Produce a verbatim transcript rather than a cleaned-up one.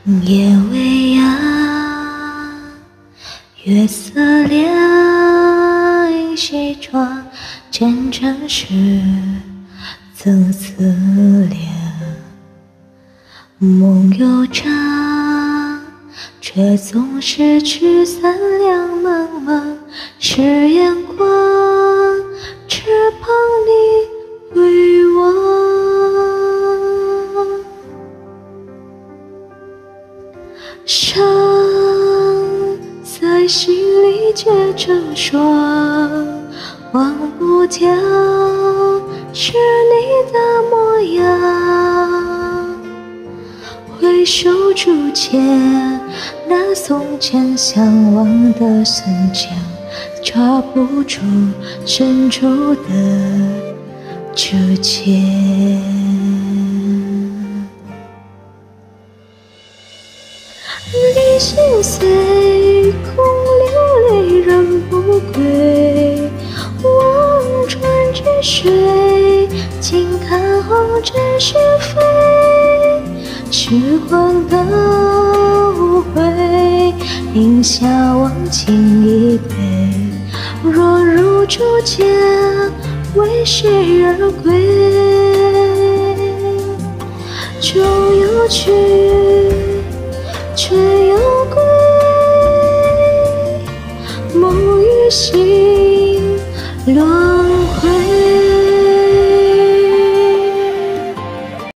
夜未央，月色凉，西窗渐成诗，曾思量。梦悠长，却总是驱散两茫茫是眼光，翅膀里回望。伤在心里结成霜，忘不掉是你的模样。回首竹前，那从前相望的瞬间，抓不住深处的纠结。你心碎，空流泪人不归。望穿之水，静看红尘是非。痴狂的无悔，饮下忘情一杯。若入竹间，为谁而归？终有去，却有归，梦与醒轮回。